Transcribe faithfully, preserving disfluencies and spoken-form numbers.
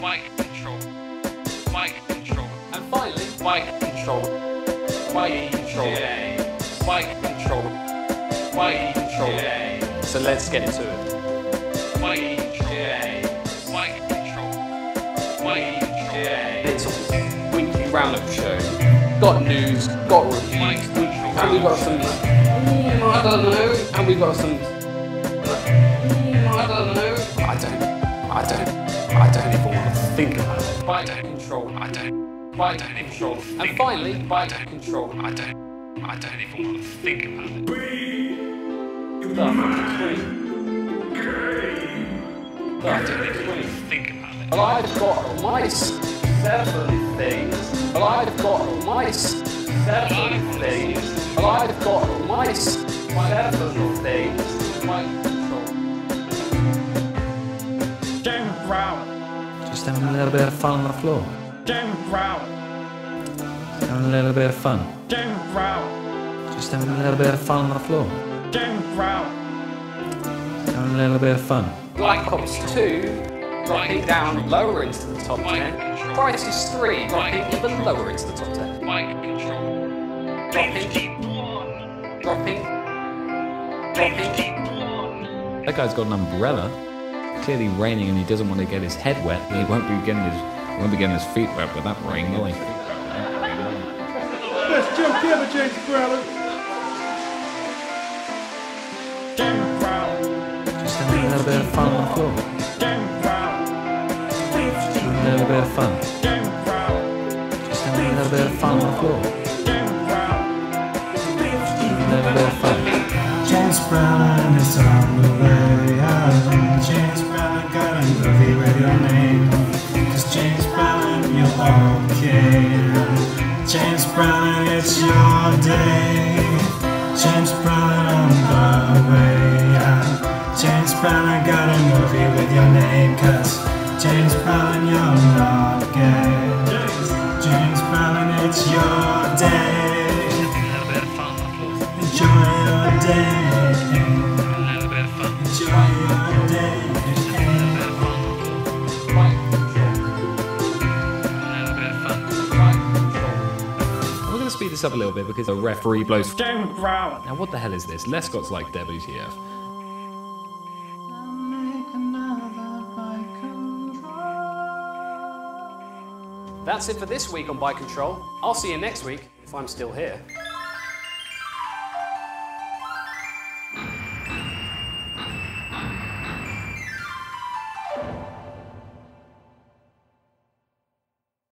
Bike control. Bike control. And finally, Bike control. Bike control. yeah. Bike control. Bike control. Yeah. So let's get into it. Bike control. Yeah. Bike control. Bike control. Yeah. It's a weekly roundup show. Got news, got reviews, and we've got some. Mm, I don't know. And we've got some. Mm, I don't know. I don't. I don't. I don't even want to think about it. Bike control. I don't. Bike control. And finally, Bike control. I don't. I don't even want to think about it. the fucking I don't even want to think about it. Well, I've got my seven things. Well, I've got my seven things. Well, I've got my seven things. Bike control. James Bralant. Just having a little bit of fun on the floor. James Bralant. Having a little bit of fun. James Bralant. Just having a little bit of fun on the floor. James Bralant. Having a little bit of fun. Black Ops two dropping down lower into the top ten. Crisis three dropping even lower into the top ten. Bike control. Dropping. Dropping. Dropping. That guy's got an umbrella. Clearly raining, and he doesn't want to get his head wet. He won't be getting his he won't be getting his feet wet with that rain, will he? Best joke ever, James Bralant. James Bralant. Just having a little bit of fun on the floor. James Bralant. Having a little bit of fun. James Bralant. Just having a little bit of fun on the floor. James Bralant. Having a little bit of fun. James Bralant is on the way out. James Bralant got a movie with your name. Cause James Bralant, you're okay. James Bralant, it's your day. James Bralant on the way out. James Bralant got a movie with your name. Cause James Bralant, you're not gay. James Bralant, it's your day. Enjoy your day. We're going to speed this up a little bit because the referee blows. James Bralant. Now what the hell is this? Lescott's like W T F. That's it for this week on Bike Control. I'll see you next week if I'm still here.